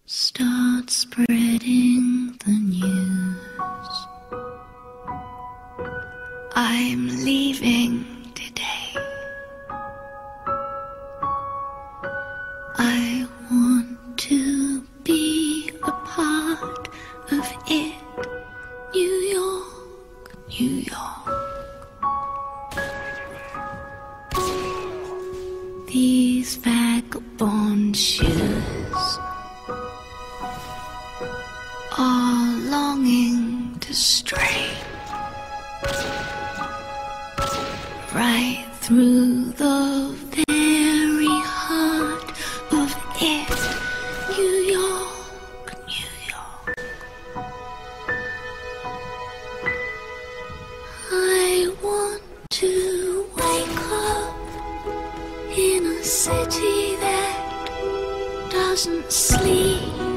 Start spreading the news. I'm leaving today. I want to be a part of it. New York, New York. These vagabond shoes are longing to stray right through the very heart of it. New York, New York. I want to wake up in a city that doesn't sleep.